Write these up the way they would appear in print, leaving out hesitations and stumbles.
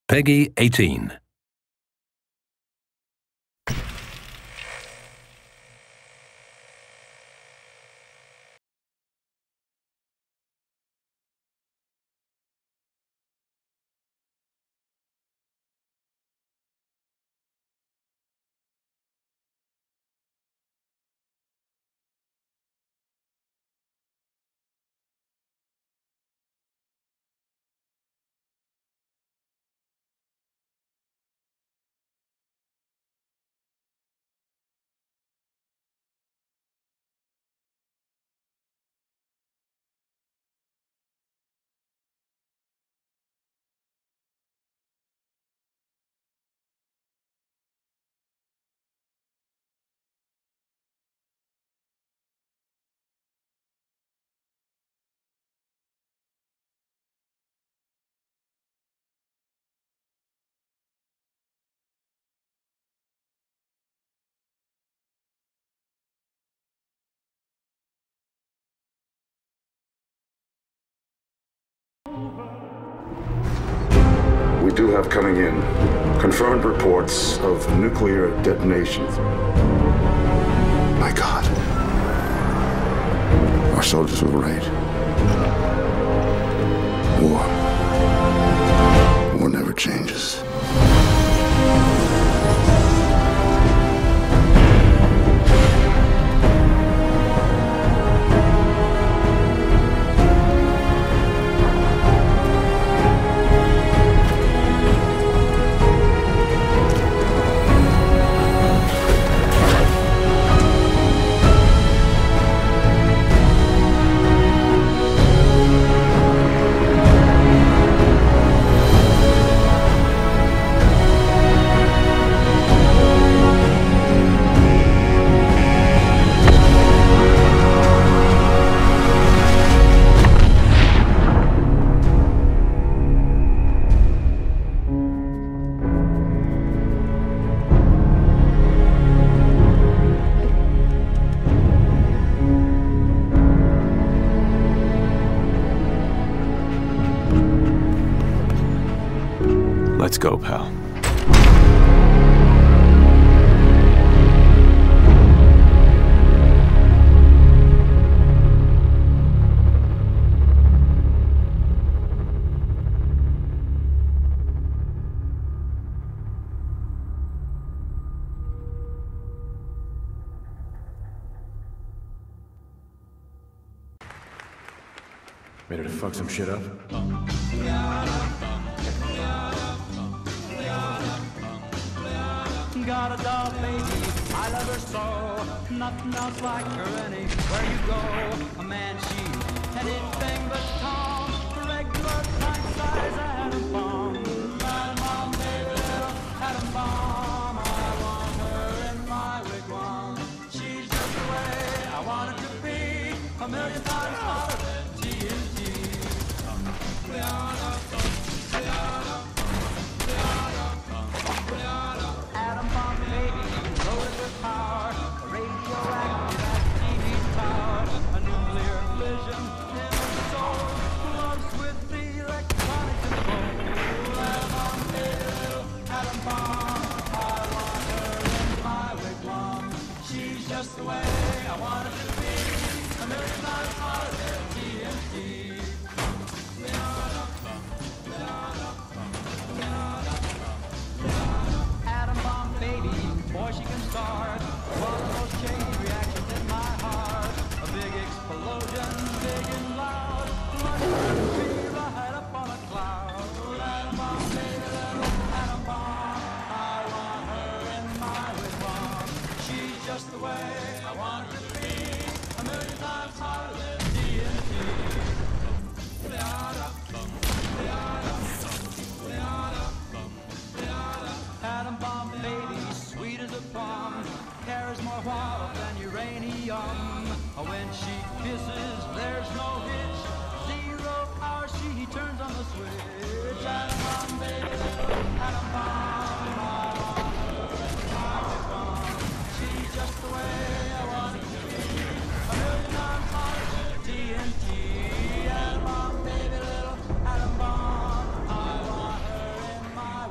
Peggy 18. We do have coming in confirmed reports of nuclear detonation. My God. Our soldiers were right. War never changes. Let's go, pal. Ready to fuck some shit up? Got a doll baby, I love her so. Nothing else like her anywhere you go. A man, she's anything but calm. Regular pint size atom bomb. Atom bomb, baby, little atom bomb. I want her in my wigwam. She's just the way I want it to be. A million times hotter than TNT. Atom bomb, baby, loaded with power, radioactive as TV's power, a nuclear fission in her soul, loves with the electronic control. Atom bomb, baby, little atom bomb, I want her in my wigwam. She's just the way I want it to be, a million times hotter than TNT. Atom bomb baby, boy she can start one of those chain reactions in my heart. A big explosion, big and loud, like a tree right up on a cloud. Atom bomb baby, little atom bomb, I want her in my wigwam. She's just the way I want her to be, a million times hotter than TNT. Atom bomb baby, sweet as a plum, carries more water than uranium. When she kisses, there's no hitch, 0 hour she turns on the switch. Atom bomb baby, atom bomb, I want her in my wigwam. She's just the way I want it to be, a million times hotter than TNT. Atom bomb baby, little atom bomb, I want her in my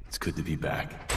It's good to be back.